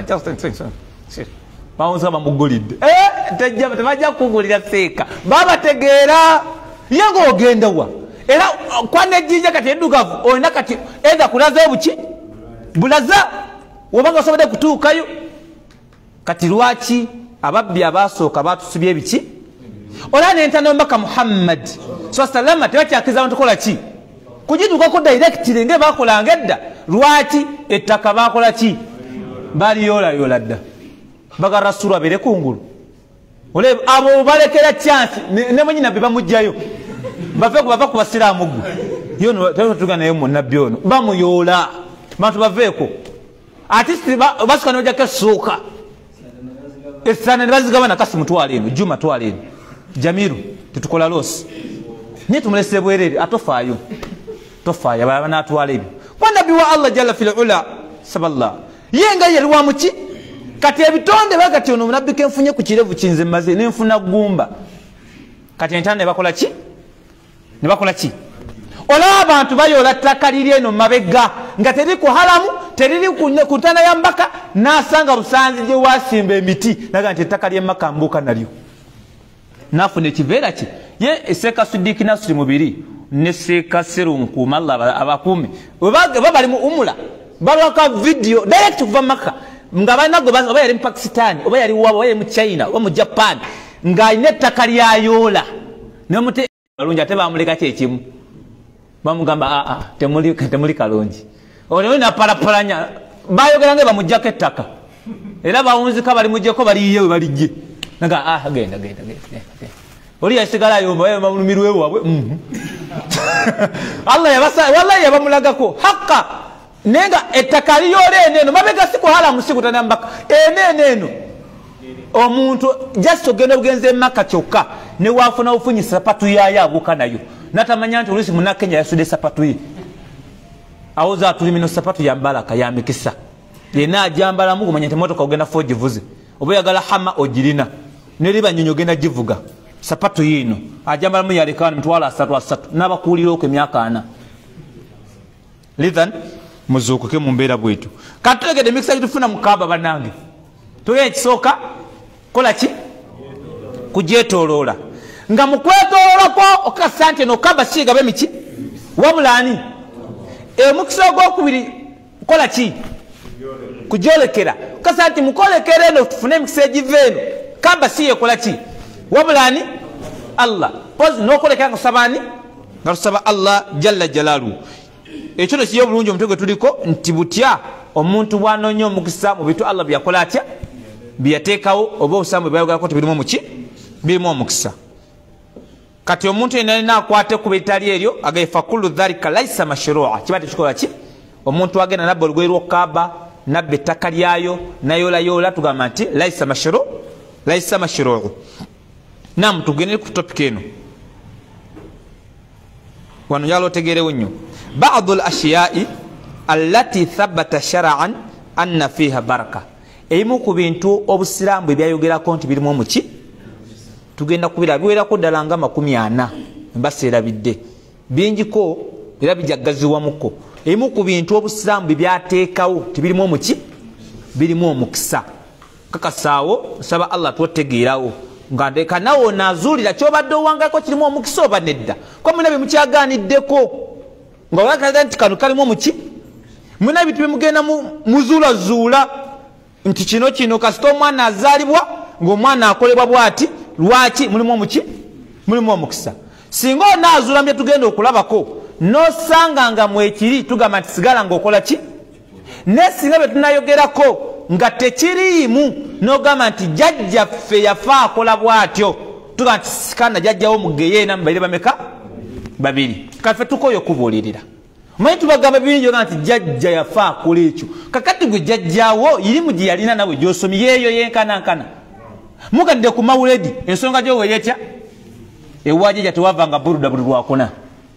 bawo saba mugulide eh tajja tebajja kugulira seka baba tegeera yango ogenda wa era kwane jinja kati edugavu oyina kati eza kulaza obuki bulaza wobanga sobode kutuukayo kati lwaki ababbi abasooka batusibye ebiki olane entano mbaka Muhammad sallallahu tebakyakiza abantu kola ki kujitukako directly nge bakolanga edda lwaki ettaka bakola ki bali yola yola dda baga rasulu abere kungulu ole abo balekera chance ne mwenyina be bamujjayo bave ku bava ku basiraamu gwe yono tugana naye mu nabbi ono bamuyola bantu baveeko artist basukana ojja kesuuka esana ne bazigabana kasi mutwala eno juma twala eno Jamiru tutukola losi ni tumulese bwerere atofaayo tofaya baba natwala ebyo kwa nabi wa Allah jalla fil ula saballa yenga yali wa muki kati ebitonde bakati ono nabbi kenfunye ku kirevu kinze maze nenfuna gumba kati entane bakola ki ne bakola ki ola abantu bayola takaliri eno mabega nga teri ku halamu teri ku ntana ya Mbaka nasanga busanzi je wasimba emiti naga nti takaliye Maka mbuka nalyo nafune kivera ki ye eseka Sidiki Nasri mubiri ne seka serum kumalla abakumi obaga babali mu umula balaka video direct kuva Maka ngaba nago baba yali mu Pakistan oba yali wabo yali mu China oba mu Japan nga ine takali ayola ne mute balunja teba muleka kyekimu bamugamba a a temuli temuli kalonji ole na parapalanya bayogera nge bamujjako ettaka era bawunzika bali mujjeko bali yewe balijje naga ah genda genda genda oli yasigala yo baye malumirwe wabwe mhm Allah yabasa wallahi yabamulagako hakka nenga ettaka liyole eneno mabega siku hala musiku tanambaka eneno eno omuntu just ogenda bugenze maka kyokka ne wafuna ofunyi sapatu yayo abuka nayo natamanya nti olusi munakenya yasude sapatu yi awoza atulimino sapatu ya mbalaka ya mikisa yena ajambala mu kumanya nti motoka ogenda fojivuze oba yagala hama ogirina neriba nyonyo ogenda givuga sapatu yino ajambala mu yalikana mtwala asatu asatu nabakuulira okwe myaka ana lithan muzukuke mu mbeera bwetu katulegede mikisa kitufuna mukaba banange tuye ekisooka kola ki kujetoloola nga mukwetoloolako okasante nokaba siiga bemiki wabulani emukisa ogwokubiri kola ki kujolekera okasante mukolekera eno tufune emikisa egiva eno kaba siye kola ki wabulani Allah pozi nokolekera nga tusabani nga tusaba Allah jalla jalalu ekyo nekiyo bulungi omutwe gwe tuliko nti butya omuntu bwanonya omukisa mu bintu Allah byakola atya byateekawo oba obusambu byayogerako tebirimu muki birimu omukisa kati omuntu yenna alina akwate ku bitali eryo agaifa kullu dhalika laisa mashrua kiba tekikola ki omuntu agenda nabba olugoye lwokaba nabba ettaka lyayo nayolayola tugamba nti laisa mashru laisa mashruu nam tugendere ku topic eno wano yalo tegerewo nnyo ba'd al-ashiya'i allati thabata shar'an anna fiha baraka eimu ku bintu obusiramu ebyayogerako nti birimu omuki tugenda kubira biwerako ddala nga makumi ana mbaseerabidde bingiko era bijagaziwamuko eimu ku bintu obusiramu bibyateekawo tibirimu omuki birimu omukisa kakasaawo nsaba Allah twotegeerawo nga ndeka nawo nazuulira kyobadde owangako kirimu omukisa oba nedda ko muna bimukyaganiddeko nga olakaga nti kano kalimu omuki muna bintu bimugenda muzuulazuula nti kino kino kasita omwana azaalibwa ng'omwana akolebwa bwati lwaki mulimu omuki mulimu omukisa singa onaazuula bye tugenda okulabako nosanga nga mwekiri tugamba nti sigala ng'okola ki ne singa bye tunayogerako nga tekiriimu nogamba nti jjajjaffe yafa akola bwatyo tugamba nti sikana jjajjawo mugeyeena mubaire bameka babiri kafe tukoyo kubuulirira omanyi tubagamba bingi ogamba nti jjajja yafa akola ekyo kakati gwe jjajjawo irimu gye yalina nawe gy'osomi yeeyo yenkanankana mugadde ku mawuledi ensonga gyowe yetya ewajjajja tewavanga buruda buli lwakuna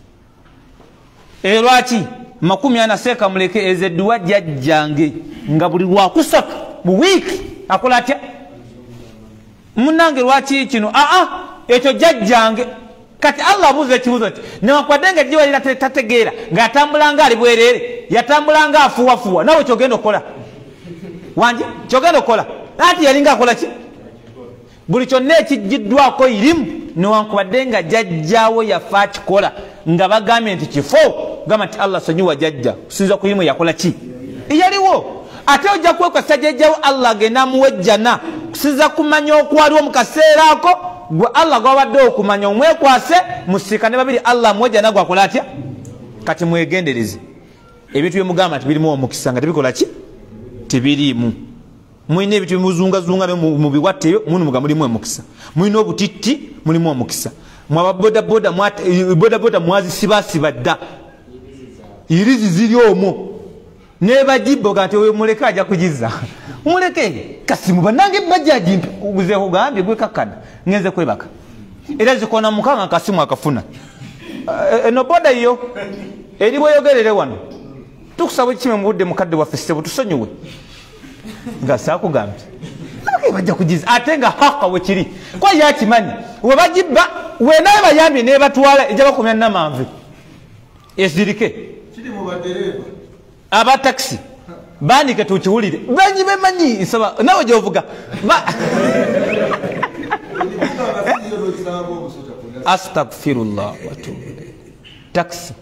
e lwaki makumi ana seeka muleke ezedduwa jjajjange nga buli lwakusatu mu wiiki akola atya munange lwaki kino aa ekyo jjajjange kati Allah abuuza ekibuuzo ati newakwadde nga jjiwa lira tategeera ng'atambulanga ali bwereere yatambulanga afuwafuwa nawe kyogenda okukola wangi kyogenda okukola ati yalinga akola ki buli kyonna ekijjiddwako irimu newankubadde nga jjajjaawo yafa akikola nga bagambye nti kifo gamba nti Allah sonyiwa jjajja kusinza ku irimu yakola ki yaliwo ate ojja kwekwasa jjajjaawo Allah agenda amuwejjana kusinza kumanya okwaliwo mu kaseera ako gwe Allah gwabadde okumanya omwekwase musiikane babiri Allah amuwejjana gwakola atya kati mwegendereze ebintu byemugamba nti birimu omukisa nga tebikola ki tebiriimu mulina ebintu bimuzungazunga mu biwatteyo munu muga mulimu omukisa mulina obutitti mulimu omukisa mwababodaboda bodaboda mwazisibasiba dda irizi ziri omwo nebagibbo kati oyo muleke ajja kugiza muleke kasimu banange bajaji uguze kugambye gwe kakana ngenze kwebaka era zikona mukanga kasimu akafuna eno boda iyo eri bweyogerere wano tukusaba kimwe mu budde mukadde wa festival tusonyiwe nga sakugambye nake bajja kugiza ate nga haka wekiri kwa yakimanyi we bagibba we naye bayambye ne batwala ejaba kumya namanve esirike kiri mu badereva aba taxi bani ke tukiwulire banyi bemanyi nsaba nawe gyovuga astaghfirullah wa atubu taxi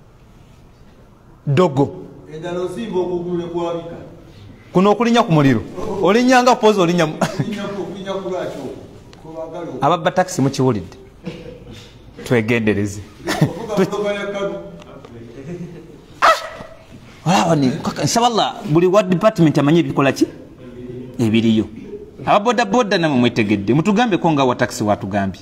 dogo endalo simbo okugule kwabika kuno okulinya ku muliro olinyanga pozo olinya okulinya kulacho ababba taxi mukiwulidde twegendereze wani nsaballa buli wa department amanyi ebikola ki ebiriyo ababoda boda namwe mwetegedde mutugambe ko nga wa taxi watugambye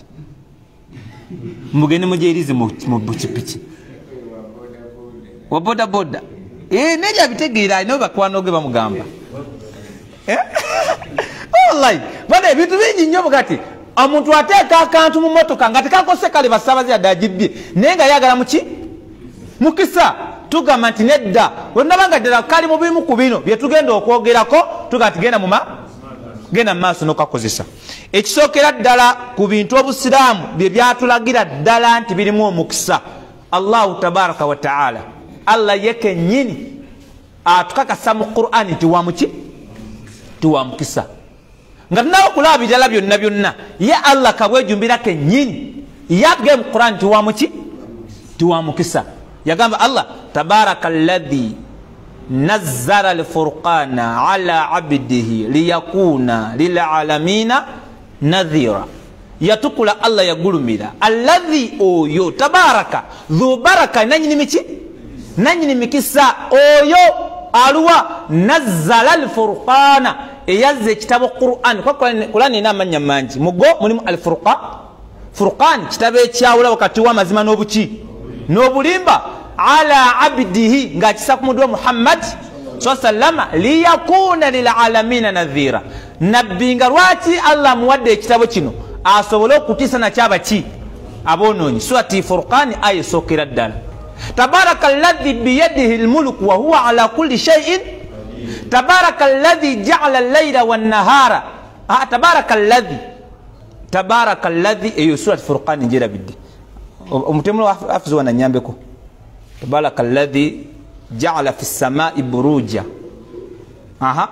mugende mujerize mu bukipiki wa boda boda eh neja bitegeera ino bakwanoge bamugamba eh wallahi bwana ebintu bingi nnyo bugati omuntu ateeka akantu mu motoka nga tekakose kale basabazi adajibye naye nga yagala muki mukisa tugamba nti nedda wennabanga ddala kali mu bimu ku bino bye tugenda okwogerako tuga tigenda muma genda mu maaso n'okakozesa ekisookera ddala ku bintu obusiraamu bye byatulagira ddala nti birimu omukisa allahu tabaraka wa taala allah ye kennyini atukakasa mu qur'ani nti wamuki tiwamukisa nga tunawo kulaba birala byonna byonna ye allah kabwejumbira kennyini yatugee mu qur'ani tiwamuki tiwamukisa yagamba allah tabaraka alladhi nazzala alfurqana ala abdihi liyakuna lilalamina nadhira yatukula allah yagulumira alladhi oyo tabaraka dhu baraka nanyini miki nanyini mikisa oyo aluwa nazzala alfurqana eyazze ekitabo qur'an kwa kulani ina amanya mangi mugo mulimu alfurqa furqan kitabo ekyawula wakati wa mazima n'obuki n'obulimba ala abdihi nga kisa ku mudwa muhammad sallama liyakuna lilalamina nadhira nabbi nga lwaki allah muwadde ekitabo kino asobole okutiisa nakyabaki abonoonyi surati furqani aya esookera ddala tabaraka alladhi biyadihi almulku wa huwa ala kulli shay'in tabaraka alladhi ja'ala al-layla wan-nahara tabaraka alladhi tabaraka alladhi eyo surati furqani njera bidde omutemu afuzu wana nyambeko tabaraka alladhi ja'ala fi as-sama'i buruja aha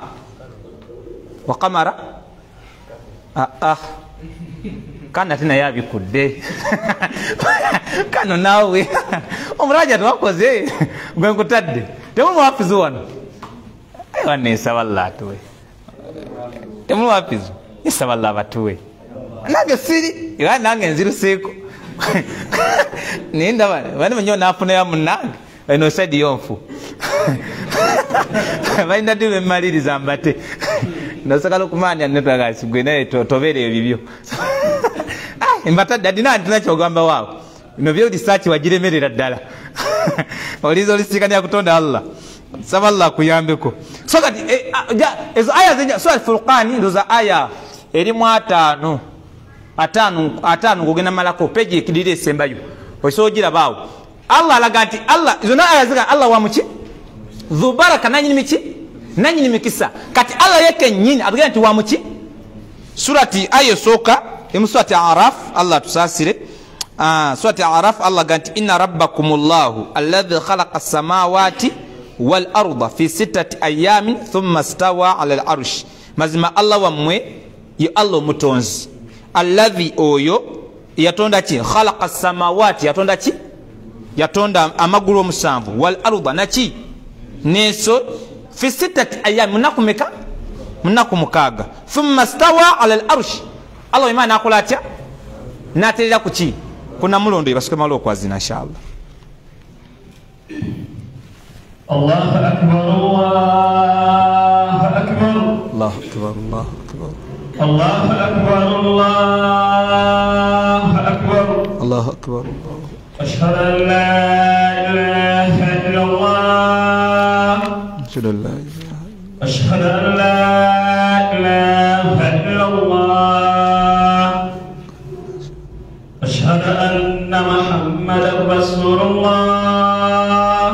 wa qamara ah ah kana tena yabikudde kano nawe omuraja twakoze gwe nkutadde temu wafizu wano wane isaballa tuwe temu wafizu isaballa batuwe nange siri iwa nange nziruseeko ninda bane bane mnyo nafuna ya munange eno sedi yonfu balina dibe maliriza mbate ndasakala kumanya annetagasi gwe naye tobere ebibyo mbata dadi nanti nakyogamba waawo bino byo research wagiremerera ddala olizo olisikania kutonda allah saba allah kuyambeko so kati ezo aya zenja so alfurqani ndoza aya erimu ataano ataano ataano kugenda malako peji ekidire esembayo osogira bawo allah alaga nti allah zona aya zika allah wa muki dhu baraka nanyini miki nanyini mikisa kati allah yeke nyini atugenda nti wa muki surati aya soka emu surati araf allah tusasire ah surati araf allah ganti inna rabbakumullahu alladhi khalaqa as-samawati wal arda fi sittati ayamin thumma stawa ala al-arsh mazima allah wamwe ye allah mutonzi alladhi oyo yatonda ki khalaqa as-samawati yatonda ki yatonda amagulu omusanvu wal arda naki neso fi sittati ayamin munakumeka munakumukaga thumma stawa ala al-arsh allah imana akola atya naterera kuki kuna mulondo basuke malo kwazina inshallah Allahu akbar Allahu akbar Allahu akbar Allahu akbar Allahu akbar Allahu akbar ashhadu an la ilaha illallah ashhadu an la ashhadu an la ilaha illallah ashhadu anna muhammadar rasulullah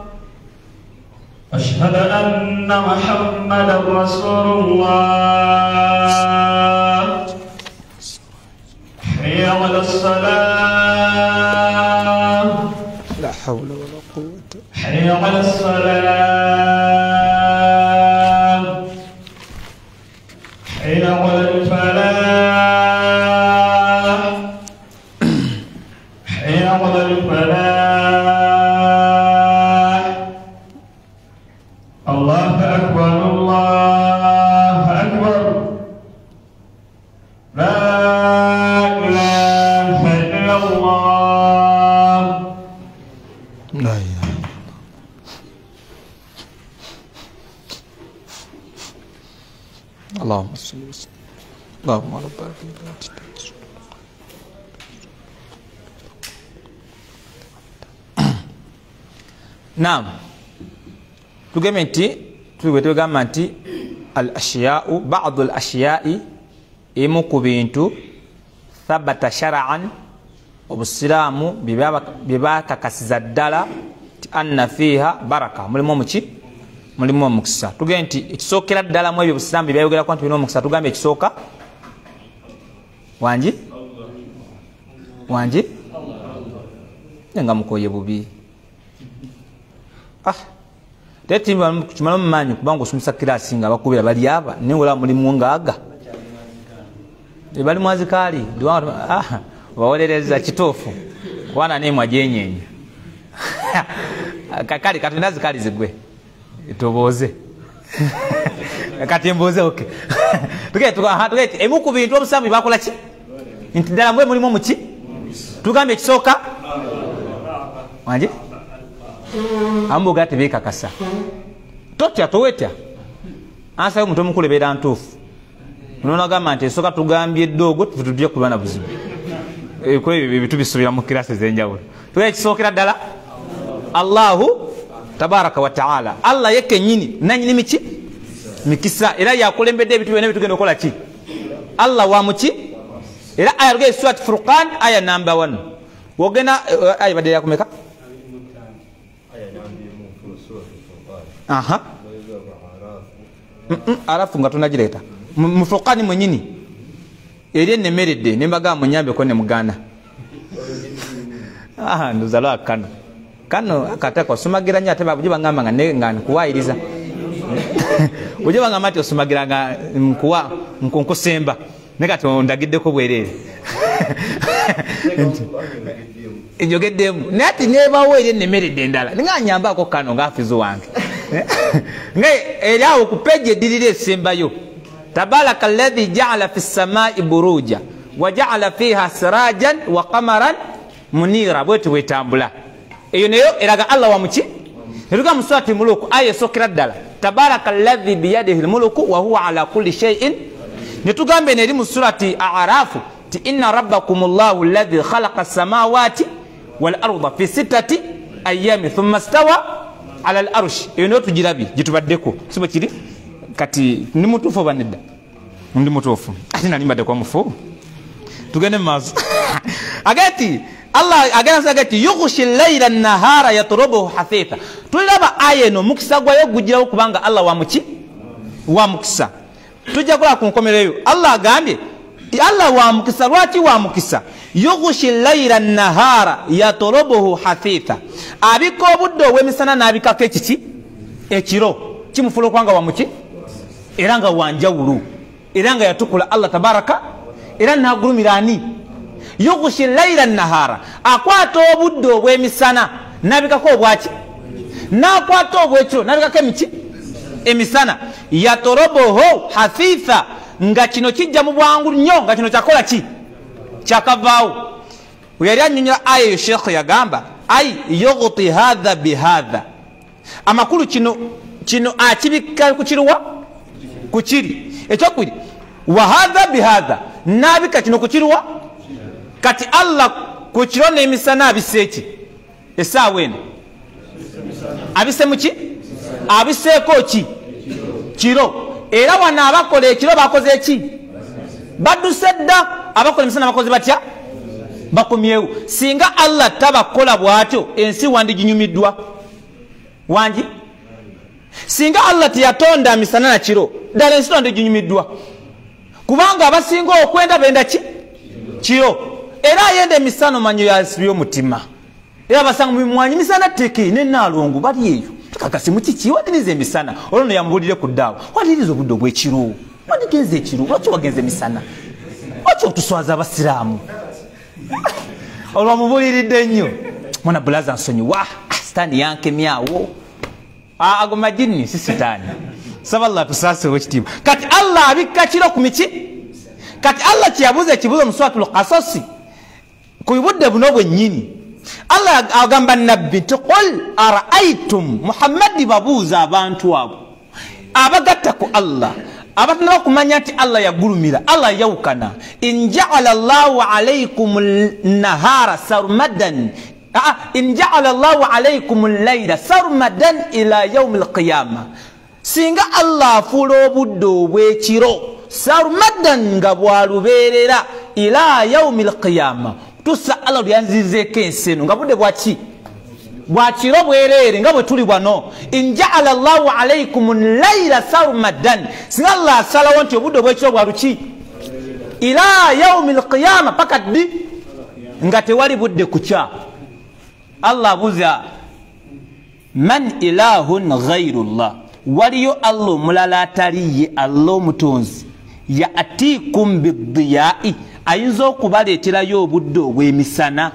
ashhadu anna muhammadar rasulullah hayya 'alas salam la hawla wala quwwata hayya 'alas salam hayya 'alal falah hayya 'alal falah Allahu akbar Allahu akbar la ilaha illallah la ilaha Allahumma salli wa sallim Allahumma rabbana naam tugembe nti tugamba nti al ashya'u ba'd al ashya'i emu ku bintu thabata shar'an obusiramu bibakakasiza ddala ti anna fiha baraka mulimu muki mulimu omukisa tugembe nti ekisookera ddala mu ebyo obusiramu byebayogerako nti birina omukisa tugambe ekisooka wangi wangi nga mukoye bubi ah tete kimala mumanyi kubanga osomesa kirasi nga bakubira bali aba newola mulimu ngaaga bali mwazikali ah bawolereza kitofu wana ne mwajenyenya kakali katina zikali zigwe toboze kati mboze okay tuge tuga tuge emu ku bintu obusambi bakola ki ntidala mwe mulimu muki tugambe ekisooka wanje ambo gati beka kasa totya towetya asa yo mutomu kulebera ntufu nona gamba nti soka tugambye dogo tutujje kulwana buzibu e ko bitu bisubira mu kirase zenjawulo tuwe kisookera ddala Allahu tabaraka wa taala Allah yeke nyini nanyini miki mikisa era yakulembedde ebitu byonna bitugenda okola ki Allah wa muki era aya ruge surat Furqan aya number one wogena aya badde yakumeka aha arafu nga tunagireta mu Furqani mwenyini eri nemeredde nembaga munyambe ko ne mugana aha nduzalo akano kano akataka osumagira nya teba bujiba ngamba nga ngani kuwairiza bujiba ngamba ati osumagira nga nkuwa nkunkusemba nekati ondagidde ko bwerere injogeddemu nati nebawo eri nemeredde ndala ninga nyamba ko kano ngafizo wange ngai eriawo ku page dirire sembayo tabaraka alladhi ja'ala fis samai buruja wa ja'ala fiha sirajan wa qamaran munira bwetu wetambula eyo neyo eraga Allah wa muki eruga muswati muluku aye sokira ddala tabaraka alladhi bi yadihi almulku wa huwa ala kulli shay'in nitugambe neri mu surati a'rafu ti inna rabbakumullahu alladhi khalaqa as-samawati wal arda fi sittati ayyamin thumma istawa ala al-arsh eno tujirabi jitubaddeko sibo kiri kati ni mutufu banedda ndi mutufu ati nali mbadde kwa mufu tugende mazu agati Allah agana sagati yughshi al-layla an-nahara yatrubuhu hafitha tulaba ayeno mukisa gwayo gujirawo kubanga Allah wa muki wa mukisa tujja kula kunkomereyo Allah agambye Allah wa mukisa lwaki wa mukisa yughshi al-layla an-nahara yatrubuhu hafitha abiko buddo wemisana nabikako ekiki ekiro kimufulo kwanga wa muki eranga wanjawulu eranga yatukula Allah tabaraka era nagurumirani yughshi al-layla an-nahara akwata obuddo bwemisana nabikako obwaki nakwata obwekiro nabikako emiki emisana yatoroboho hafitha nga kino kijja mu bwangu nnyo nga kino kyakola ki kyakavaawo yali annyonnyola aya eyo sheekh yagamba ai yughti hadha bihadha amakulu kino kino akibikka ku kiruwa ku kiri ekyokubiri wa hadha bihadha nabika kino ku kiruwa kati Allah ku kiro n'emisana abiseeki esaawa eno abise muki abiseeko ki kiro era wana abakola ekiro bakoze eki baduse dda abakola emisana bakoze batya bakomyewo singa Allah tabakola bwatyo ensi wandiginyumiddwa wangi singa Allah tiyatonda emisana na kiro ddala ensi wandiginyumiddwa kubanga abasinga okwenda benda ki kiro era yende misano manyo yasibyo mutima era basanga mumwanyi misana teke ne nalongo bali eyo kakasi mukichi wadinize misana olono yambulire ku ddawo wadinize obuddo bwe kiro wadigenze kiro lwaki wagenze misana lwaki otuswaza abasiraamu olwamubuliridde nnyo mwana bulaza nsonyi wa sitani yanke myawo ago majini si sitani saba Allah tusase wekitiibwa kati Allah abikka kiro ku miki kati Allah kiyabuza ekibuzo mu suratul qasas kuyibudde buno bwennyini Allah agamba nabbi qul araaitum Muhammad babuza abantu abo abagatta ku Allah abatana kumanya ati Allah yagulumira Allah yawukana in ja'ala Allahu alaykum an-nahara sarmadan ah in ja'ala Allahu alaykum al-layla sarmadan ila yawm al-qiyamah singa Allah afuula obudde obw'ekiro sarmadan nga bwalubeerera ila yawm al-qiyamah tusa Allah lyanzizeeko ensi eno nga budde bwaki bwakiro bwereere nga bwe tuli wano in ja'ala Allahu alaykum al-layla sarmadan singa Allah asalawo nti obudde obw'ekiro bwaluki ila yawm al-qiyamah paka ddi nga tewali budde kukya Allah abuuza man ilahun ghayrullah waliyo Allah omulala atali ye Allah omutonzi ya'tikum bid-diya'i ayinza okubaleeterayo obudde obw'emisana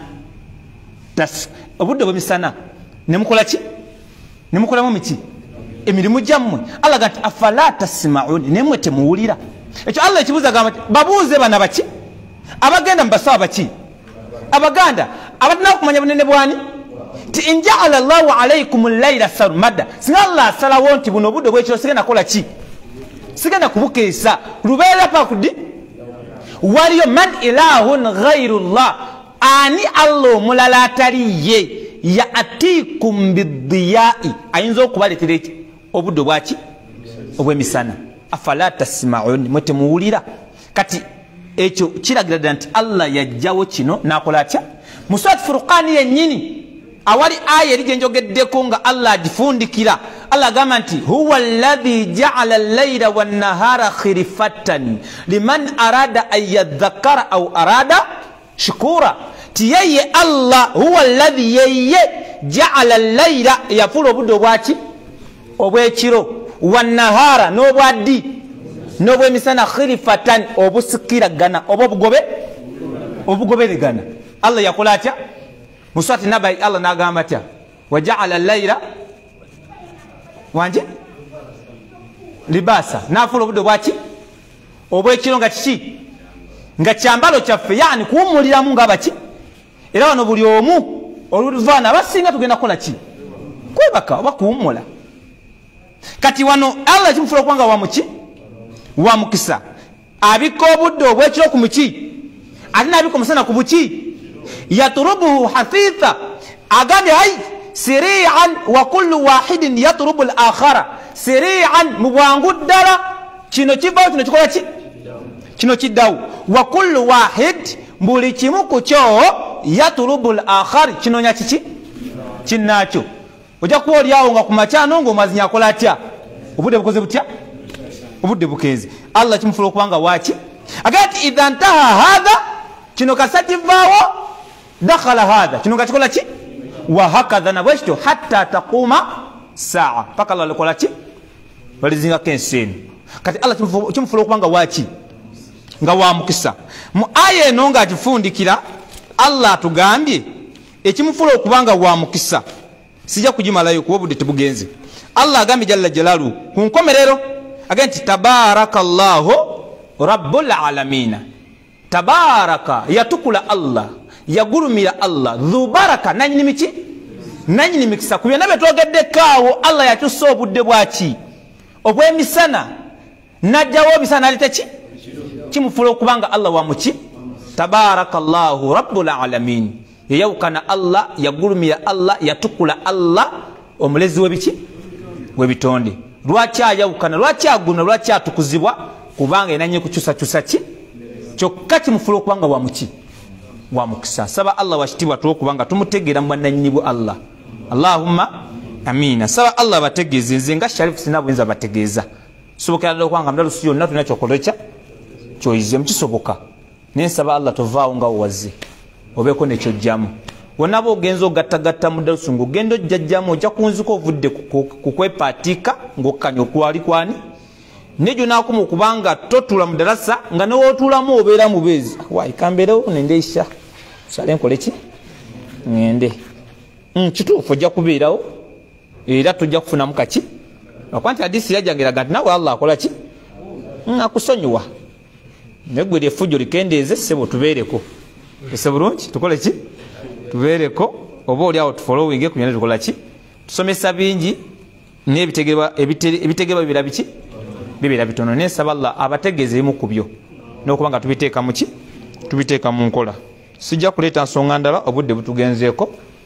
obudde obw'emisana nemukola ki nemukolamu miki emirimu gyammwe Allah gati afala tasma'un nemwe temuwulira ekyo Allah ekibuuza gamba babuuze bana baki abagenda mbasawa baki abaganda abatina kumanya bunene bwani ti inja'ala Allahu alaykum al-layla sarmada singa Allah asalawo nti buno budde bw'ekiro sigenda kola ki sigenda kubukeesa lubeera pakudi waliyo man ilahun ghayrullah ani Allah omulala atali ye ya'tikum bid-diya'i ayinza okubaleetera eki obudde bwaki obw'emisana afala tasma'un mwete muwulira kati ekyo kiragira ddala nti Allah yajjawo kino n'akola atya mu surati Furqani yennyini awali aya eri gye njogeddeko nga Allah agifundikira Allah agamba nti huwa alladhi ja'ala al-layla wan-nahara khilfatan liman arada an yadhakkara aw arada shukura ti yeye Allah huwa alladhi yeye ja'ala al-layla yafula obudde obwaki obw'ekiro wan-nahara n'obwaddi n'obw'emisana khilfatan obusikiragana oba obugobe obugoberegana Allah yakola atya muswati nabai Allah n'agamba atya waja'ala al-layla wanje libasa n'afula obudde bwaki obw'ekiro nga kiki nga kyambalo kyaffe yani kuwummuliramu nga baki era wano buli omu oluvaana abasinga tugenda kukola ki kwebaka oba kuwummula kati wano Allah kimufula okubanga wamuki wa mukisa abika obudde obw'ekiro ku muki ate n'abika omusana ku buki yatrubuhu hafitha agambye ai siri'an wa kullu wahidin yatrubu al-akhara siri'an mu bwangu ddala kino kivawo kino kikola ki kino kiddawo wa kullu wahid buli kimu ku kyo yatrubu al-akhar kinoonya kiki kinnakyo ojja kuba olyawo nga ku makyano ng'omazinya akola atya obudde bukoze butya obudde bukenze Allah kimufula okubanga waaki agati idha ntaha hadha kino kasativaawo dakhala hadha kino kakikola ki wa hakadha na bwekityo hatta taquma saa paka Allah alikola ki balizingako ensi eno kati Allah kimufula okubanga waaki nga wa mukisa mu aya eno nga agifundikira Allah atugambye ekimufula okubanga wa mukisa sijja kugimalayo kuba obudde tebugenze Allah agambye jalla jalalu ku nkomerero agambye nti tabarakallahu rabbul alamina tabaraka yatukula Allah yagulumira Allah dhu baraka nanyini miki nanyini mikisa ku byonna bye twogeddekaawo Allah yakyusa obudde bwaki obw'emisana najjawo bisana alite ki kimufula okubanga Allah wa muki tabarakallahu rabbul alamin yayawukana Allah yagulumira Allah yatukula Allah omulezi w'ebiki w'ebitonde lwaki ayawukana lwaki aguna lwaki atukuzibwa kubanga enanye kukyusa kyusa ki kyokka kimufula okubanga wa muki wa mukisa saba Allah washitibwa tuwo kubanga tumutegeera mwananyini bwa Allah Allahumma amina saba Allah bategeeze nze nga Sharifu sina bwenza bategeeza sobokera ddala okubanga mdalusi yonna tulina kyokolekya kyoyize mukisoboka nensaba Allah tovaawo nga wazze obeeko nekyojjamu wonna boogenza ogattagatta mudalusi ng'ogenda ojjajjamu ojja kunzika ovudde ku kwepaatika ng'okkanya okwali kwani nejo nakuma okubanga totula mu darasa nga newootulamu obeera mubeezi wayi kambeerewo nendeisha sale nkole ki ngende kituufu ojja kubeerawo era tojja kufunamu kaki lwakuba nti hadisi yajjangeraga nti nawe Allah akola ki akusonyiwa negwe lyeffujjo likendeeze ssebo tubeereko ese bulungi tukole ki tubeereko oba oliawo tufolowinge ku byonna tukola ki tusomesa bingi n'ebitegebwa ebitegebwa bibira biki bibira bitono nensaba Allah abategeeze ebimu ku byo n'okubanga tubiteeka mu ki tubiteeka mu nkola sijja kuleeta nsonga ndala obudde butugenzeeko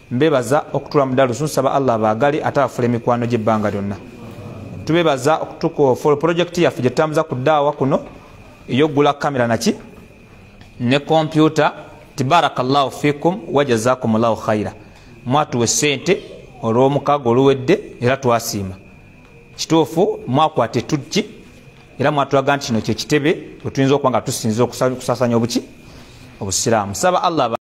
mbebaza okutula mudalusu nsaba Allah baagale atafula emikwano gy'ebbanga lyonna tubebaza okutuko for project yaffe gye tutambuza ku ddaawa kuno ey'oggula kamera naki ne kompyuta tibarakallahu fikum wajazakumullahu khaira mwatuwe sente olw'omukago oluwedde era twasiima kituufu mwakwate tujji era mwatulaga nti kino kyekitebe wetuyinza okuba nga tusinza okusasanya obuki obusiraamu saba Allah